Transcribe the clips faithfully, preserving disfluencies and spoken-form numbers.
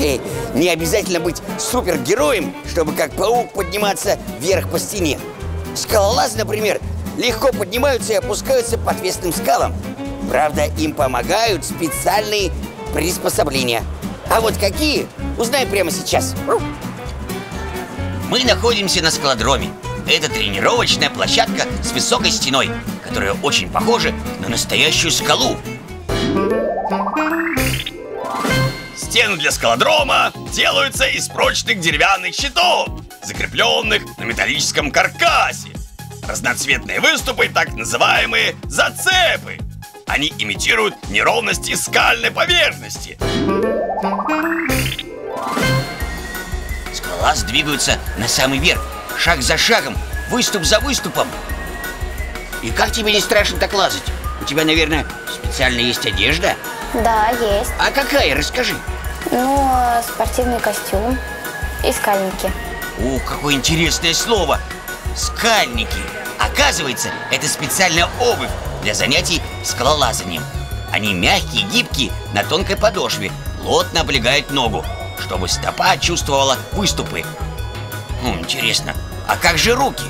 Хе, не обязательно быть супергероем, чтобы как паук подниматься вверх по стене. Скалолазы, например, легко поднимаются и опускаются по отвесным скалам. Правда, им помогают специальные приспособления. А вот какие, узнаем прямо сейчас. Мы находимся на скалодроме. Это тренировочная площадка с высокой стеной, которая очень похожа на настоящую скалу. Стены для скалодрома делаются из прочных деревянных щитов, закрепленных на металлическом каркасе. Разноцветные выступы, так называемые зацепы. Они имитируют неровности скальной поверхности. Скалолазы двигаются на самый верх, шаг за шагом, выступ за выступом. И как тебе не страшно так лазать? У тебя, наверное, специально есть одежда? Да, есть. А какая? Расскажи. Ну, спортивный костюм и скальники. О, какое интересное слово! Скальники. Оказывается, это специальная обувь для занятий скалолазанием. Они мягкие, гибкие, на тонкой подошве, плотно облегают ногу, чтобы стопа чувствовала выступы. Хм, интересно, а как же руки?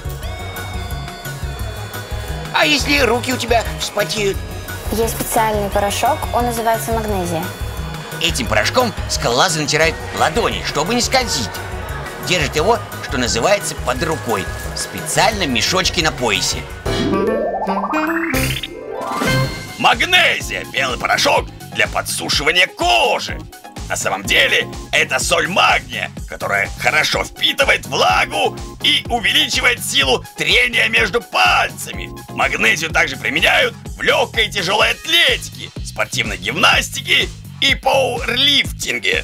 А если руки у тебя вспотеют? Есть специальный порошок, он называется магнезия. Этим порошком скалолазы натирают ладони, чтобы не скользить. Держат его, что называется, под рукой, в специальном мешочке на поясе. Магнезия – белый порошок для подсушивания кожи. На самом деле, это соль магния, которая хорошо впитывает влагу и увеличивает силу трения между пальцами. Магнезию также применяют в легкой и тяжелой атлетике, спортивной гимнастике и пауэрлифтинге.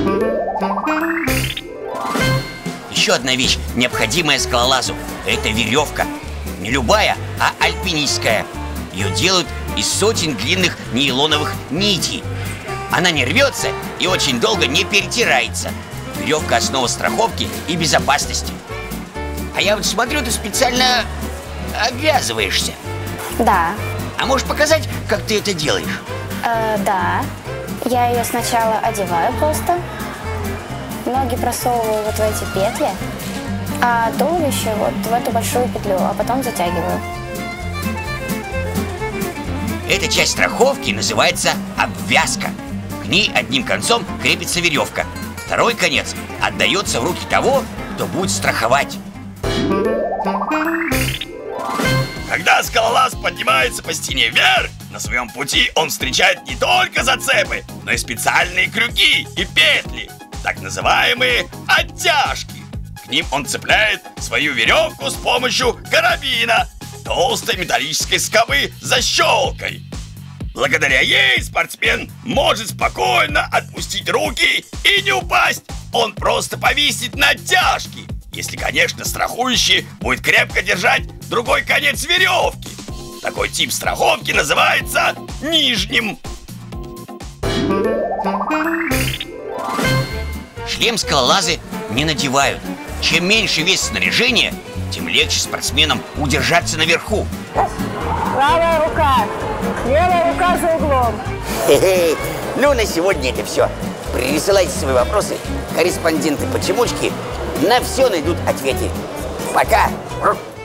Еще одна вещь, необходимая скалолазу – это веревка. Не любая, а альпинистская. Ее делают из сотен длинных нейлоновых нитей. Она не рвется и очень долго не перетирается. Веревка – основа страховки и безопасности. А я вот смотрю, ты специально обвязываешься. Да. А можешь показать, как ты это делаешь? Э, да. Я ее сначала одеваю просто. Ноги просовываю вот в эти петли, а туловище вот в эту большую петлю, а потом затягиваю. Эта часть страховки называется обвязка. К ней одним концом крепится веревка. Второй конец отдается в руки того, кто будет страховать. Когда скалолаз поднимается по стене вверх, на своем пути он встречает не только зацепы, но и специальные крюки и петли, так называемые оттяжки. К ним он цепляет свою веревку с помощью карабина, толстой металлической скобы с защелкой. Благодаря ей спортсмен может спокойно отпустить руки и не упасть. Он просто повиснет на оттяжке, если, конечно, страхующий будет крепко держать другой конец веревки. Такой тип страховки называется нижним. Шлем скалолазы не надевают. Чем меньше вес снаряжения, тем легче спортсменам удержаться наверху. Правая рука, левая рука за углом. Хе-хе. Ну, на сегодня это все. Присылайте свои вопросы. Корреспонденты-почемучки на все найдут ответы. Пока.